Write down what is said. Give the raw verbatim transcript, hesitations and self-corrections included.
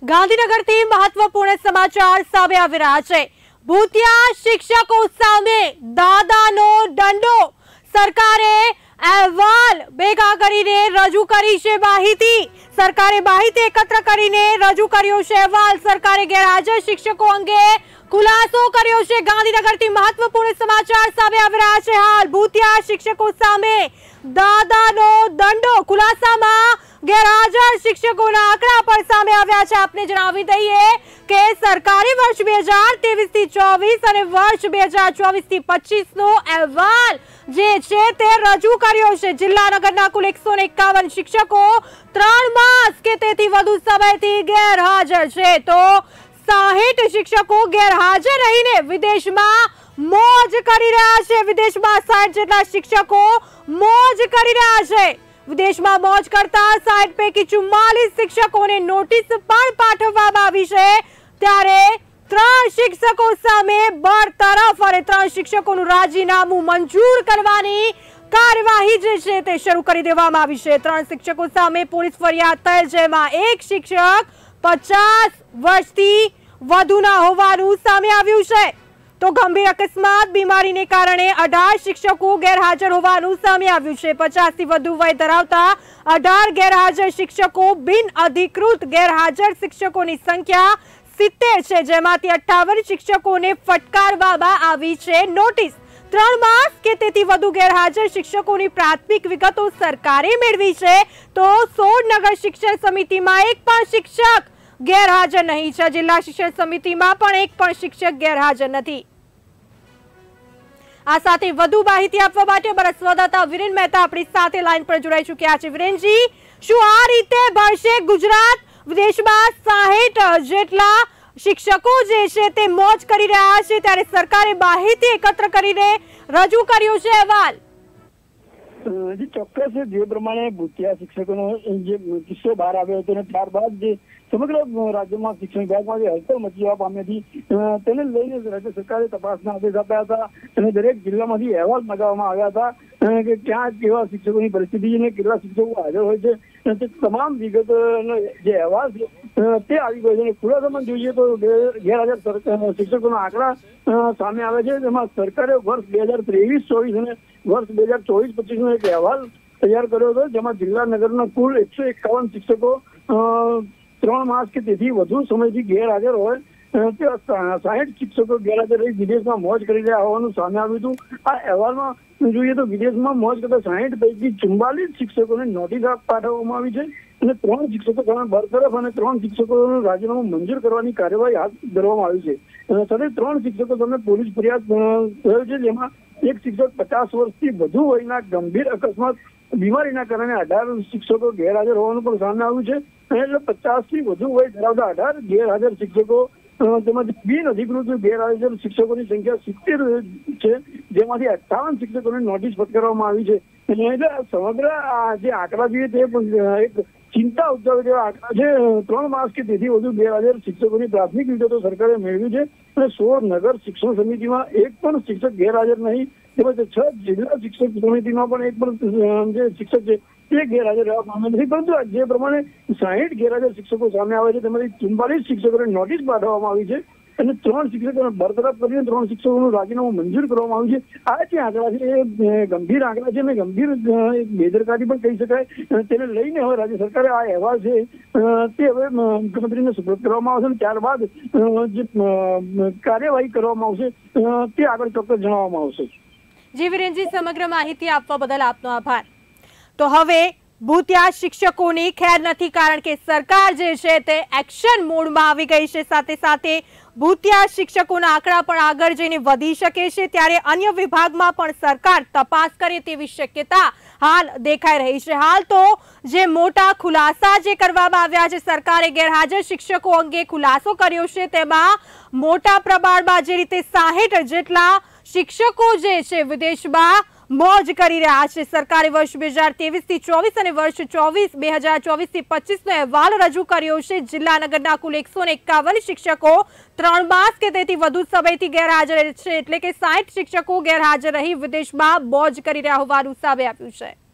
ગાંધીનગરથી મહત્વપૂર્ણ સમાચાર સામે આવી રહ્યા છે। ભૂતિયા શિક્ષકો સામે દાદાનો દંડો। સરકારે અહેવાલ ભેગા કરીને રજૂ કરી છે માહિતી। સરકારે માહિતી એકત્ર કરીને રજૂ કર્યો છે અહેવાલ। સરકારે ગેરહાજર શિક્ષકો અંગે ખુલાસો કર્યો છે। ગાંધીનગરથી મહત્વપૂર્ણ સમાચાર સામે આવી રહ્યા છે। હાલ ભૂતિયા શિક્ષકો સામે દાદાનો દંડો। ખુલાસામાં ગેરહાજર શિક્ષકોના આંકડા પણ સામે આવ્યા છે। આપને જણાવી દઈએ કે સરકારી વર્ષ બે હજાર ત્રેવીસ થી ચોવીસ અને વર્ષ બે હજાર ચોવીસ થી પચીસ નો અહેવાલ જે છે તે રજૂ કર્યો છે। જિલ્લાનગરના કુલ એકસો એકાવન શિક્ષકો ત્રણ માસ કે તેથી વધુ સમયથી ગેરહાજર છે, તો સાહીઠ શિક્ષકો ગેરહાજર રહીને વિદેશમાં મોજ કરી રહ્યા છે। વિદેશમાં સાઠ જેટલા શિક્ષકો મોજ કરી રહ્યા છે। વિદેશમાં મોજ કરતા સાઠ પૈકી ચુમ્માલીસ શિક્ષકોને નોટિસ પણ પાઠવવામાં આવી છે, ત્યારે ત્રણ શિક્ષકો સામે બરતરફ અને ત્રણ શિક્ષકોનું રાજીનામું મંજૂર કરવાની કાર્યવાહી જે છે તે શરૂ કરી દેવામાં આવી છે। ત્રણ શિક્ષકો સામે પોલીસ ફરિયાદ થયેલ, જેમાં એક શિક્ષક પચાસ વર્ષથી વધુના હોવાનું સામે આવ્યું છે, તો ગંભીર અકસ્માત બીમારીને કારણે અઢાર શિક્ષકો ગેરહાજર હોવાનું સામે આવ્યું છે। પચાસ થી વધુ વય ધરાવતા અઢાર ગેરહાજર શિક્ષકો બિન અધિકૃત ગેરહાજર શિક્ષકોની સંખ્યા સિત્તેર છે, જેમાંથી અઠ્ઠાવન શિક્ષકોને ફટકારવામાં આવી છે નોટિસ। ત્રણ માસ કે તેથી વધુ ગેરહાજર શિક્ષકોની પ્રાથમિક વિગતો સરકારે મેળવી છે, તો સોળ નગર શિક્ષણ સમિતિમાં એક પણ શિક્ષક ગેરહાજર નહીં છે। જિલ્લા શિક્ષણ સમિતિમાં પણ એક પણ શિક્ષક ગેરહાજર નથી। આ સાથે વધુ માહિતી આપવા માટે અમારા સંવાદદાતા વિરેન મહેતા આપણી સાથે લાઈન પર જોડાઈ ચૂક્યા છે। વિરેનજી, શું આ રીતે ભણશે ગુજરાત? વિદેશમાં સાહીઠ જેટલા શિક્ષકો જે છે તે મોજ કરી રહ્યા છે, ત્યારે સરકારે માહિતી એકત્ર કરીને રજૂ કર્યો છે અહેવાલ। જી ચોક્કસ, જે પ્રમાણે ભૂતિયા શિક્ષકોનો જે કિસ્સો બહાર આવ્યો હતો અને ત્યારબાદ જે સમગ્ર રાજ્યમાં શિક્ષણ વિભાગમાં જે હલચલ મચી જવા પામી હતી, તેને લઈને રાજ્ય સરકારે તપાસના આદેશ આપ્યા હતા અને દરેક જિલ્લામાંથી અહેવાલ મંગાવવામાં આવ્યા હતા કે ક્યાં કેવા શિક્ષકોની પરિસ્થિતિ અને કેટલા શિક્ષકો હાજર હોય છે, તે તમામ વિગતનો જે અહેવાલ છે તે આવી ગયો છે। અને ખુલાસામાં જોઈએ તો ગેરહાજર શિક્ષકોના આંકડા સામે આવે છે, જેમાં સરકારે વર્ષ બે હજાર ત્રેવીસ ચોવીસ અને વર્ષ બે હજાર ચોવીસ પચીસ નો એક અહેવાલ તૈયાર કર્યો હતો, જેમાં જિલ્લા નગરના કુલ એકસો એકાવન શિક્ષકો ત્રણ માસ કે તેથી વધુ સમયથી ગેરહાજર હોય, તે સાહીઠ શિક્ષકો ગેરહાજર રહી વિદેશમાં મોજ કરી રહ્યા હોવાનું સામે આવ્યું હતું। આ અહેવાલમાં જોઈએ તો વિદેશમાં મોજ કરતા સાહીઠ પૈકી ચુમ્માલીસ શિક્ષકોને નોટિસ પાઠવવામાં આવી છે અને ત્રણ શિક્ષકો સામે બરતરફ અને ત્રણ શિક્ષકોનું રાજીનામું મંજૂર કરવાની કાર્યવાહી હાથ ધરવામાં આવી છે। સાથે ત્રણ શિક્ષકો સામે પોલીસ ફરિયાદ થયો છે, જેમાં એક શિક્ષક પચાસ વર્ષથી વધુ વયના ગંભીર અકસ્માત બીમારીના કારણે અઢાર શિક્ષકો ગેરહાજર હોવાનું પણ સામે આવ્યું છે। એટલે પચાસ થી વધુ વય ધરાવતા અઢાર ગેરહાજર શિક્ષકો, તેમાંથી બિન અધિકૃત ગેરહાજર શિક્ષકોની સંખ્યા સિત્તેર છે, જેમાંથી અઠ્ઠાવન શિક્ષકોને નોટિસ ફટકારવામાં આવી છે। એટલે સમગ્ર જે આંકડા જોઈએ તે એક ચિંતા ઉપજાવે તેવા આંકડા છે। ત્રણ માસ કે તેથી વધુ ગેરહાજર શિક્ષકોની પ્રાથમિક વિગતો સરકારે મેળવી છે અને સોળ નગર શિક્ષણ સમિતિમાં એક પણ શિક્ષક ગેરહાજર નહીં, તેમજ છ જિલ્લા શિક્ષક સમિતિમાં પણ એક પણ જે શિક્ષક છે તે ગેરહાજર રહેવા પામે નથી। પરંતુ જે પ્રમાણે સાહીઠ ગેરહાજર શિક્ષકો સામે આવે છે, તેમાંથી ચુમ્માલીસ શિક્ષકોને નોટિસ પાઠવવામાં આવી છે અને ત્રણ શિક્ષકોને બરતરફ કરીને ત્રણ શિક્ષકોનું રાજીનામું મંજૂર કરવામાં આવ્યું છે। આ જે આંકડા છે એ ગંભીર આંકડા છે અને ગંભીર બેદરકારી પણ કહી શકાય। તેને લઈને હવે રાજ્ય સરકારે આ અહેવાલ છે તે હવે મુખ્યમંત્રીને સુપ્રત કરવામાં આવશે અને ત્યારબાદ જે કાર્યવાહી કરવામાં આવશે તે આગળ ચોક્કસ જણાવવામાં આવશે। જી વિરેનજી, સમગ્ર માહિતી આપવા બદલ આપનો આભાર। તો હવે ભૂતિયા શિક્ષકોની ખેર નથી, કારણ કે સરકાર જે છે તે એક્શન મોડમાં આવી ગઈ છે। સાથે સાથે ભૂતિયા શિક્ષકોના આંકડા પણ આગળ જઈને વધી શકે છે, ત્યારે અન્ય વિભાગમાં પણ સરકાર તપાસ કરે તેવી શક્યતા હાલ દેખાઈ રહી છે। હાલ તો જે મોટા ખુલાસા જે કરવામાં આવ્યા છે, સરકારે ગેરહાજર શિક્ષકો અંગે ખુલાસો કર્યો છે, તેમાં મોટા પ્રમાણમાં જે રીતે સાહીઠ જેટલા શિક્ષકો જે છે વિદેશમાં મોજ કરી રહ્યા છે। સરકારે વર્ષ બે હજાર ત્રેવીસ થી ચોવીસ અને વર્ષ ચોવીસ બે હજાર ચોવીસ થી પચીસ નો અહેવાલ રજૂ કર્યો છે। જિલ્લાનગરના કુલ એકસો એકાવન શિક્ષકો ત્રણ માસ કે તેથી વધુ સમયથી ગેરહાજર છે, એટલે કે સાઠ શિક્ષકો ગેરહાજર રહી વિદેશમાં મોજ કરી રહ્યા હોવાનું સામે આવ્યું છે।